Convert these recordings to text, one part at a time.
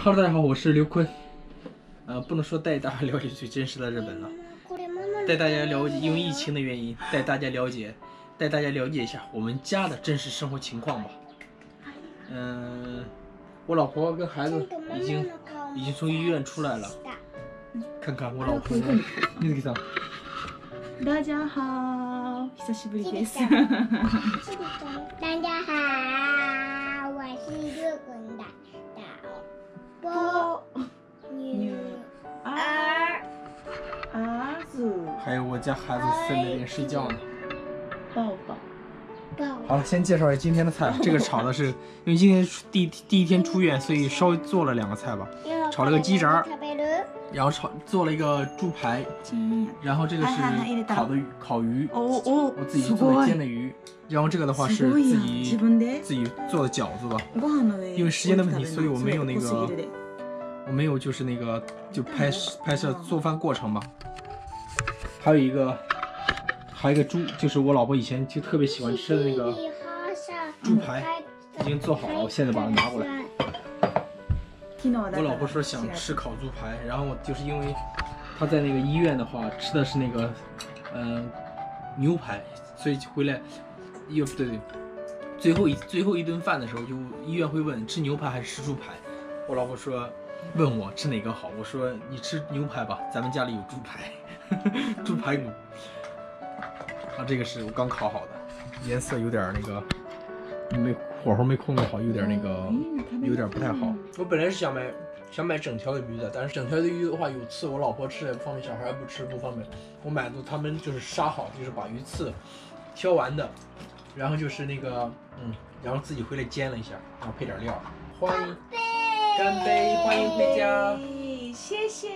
Hello， 大家好，我是刘坤。不能说带大家了解最真实的日本了，带大家了解，因为疫情的原因，带大家了解一下我们家的真实生活情况吧。我老婆跟孩子已经从医院出来了，看看我老婆。水木さん。 大家好，久しぶりです。 大家好，我是日本的宝女儿子， 还有我家孩子在那边睡觉呢。 抱抱。 好了，先介绍一下今天的菜。这个炒的是，因为今天第一天出院，所以稍微做了2个菜吧，炒了个鸡杂，然后做了一个猪排，然后这个是烤鱼，我自己做的煎的鱼，然后这个的话是自己做的饺子吧。因为时间的问题，所以我没有就是那个拍摄做饭过程吧。还有一个猪，就是我老婆以前就特别喜欢吃的那个猪排，已经做好了，我现在把它拿过来。我老婆说想吃烤猪排，然后就是因为她在那个医院的话吃的是那个牛排，所以回来对，最后一顿饭的时候，就医院会问吃牛排还是吃猪排。我老婆说问我吃哪个好，我说你吃牛排吧，咱们家里有猪排，猪排骨。这个是我刚烤好的，颜色有点那个火候没控制好，有点那个有点不太好。我本来是想买整条的鱼的，但是整条的鱼的话有刺，我老婆吃也不方便，小孩不吃不方便。我买的他们就是杀好，就是把鱼刺挑完的，然后就是那个然后自己回来煎了一下，然后配点料。欢迎干杯，欢迎回家， 谢谢。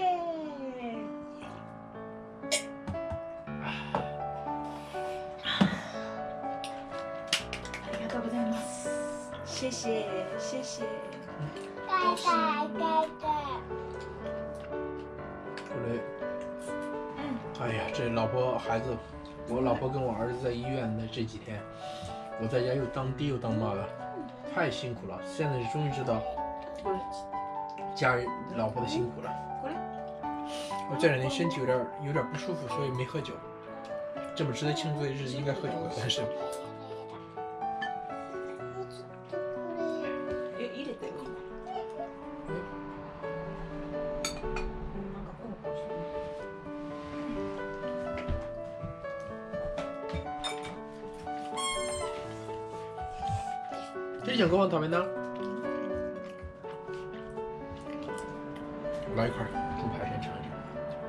谢谢。 哎呀，这老婆孩子，我老婆跟我儿子在医院的这几天，我在家又当爹又当妈的，太辛苦了。现在终于知道家人老婆的辛苦了。我这2天身体有点不舒服，所以没喝酒。这么值得庆祝的日子应该喝酒的，但是。这想跟我讨面呢？来一块猪排先尝一尝。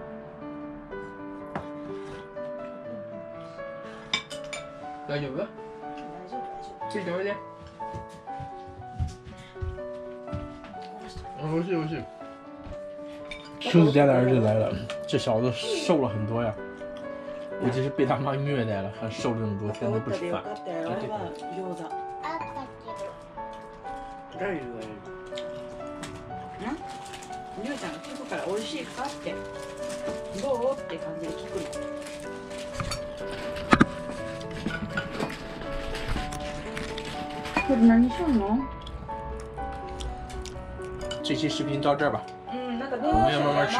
大丈夫？可以等一点。我去。兄弟家的儿子来了，这小子瘦了很多呀，估计是被他妈虐待了，还瘦了这么多，天天不吃饭。 りょうちゃんが聞くから美味しいかってどうって感じで聞くの。これ何しようの？ 这期视频到这儿吧。我们要慢慢吃，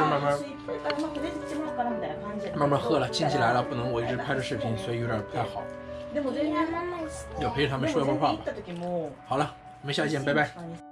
慢慢喝了。亲戚来了，不能我一直拍着视频，所以有点不太好。要陪着他们说一会儿话吧。好了，我们下期见，拜拜。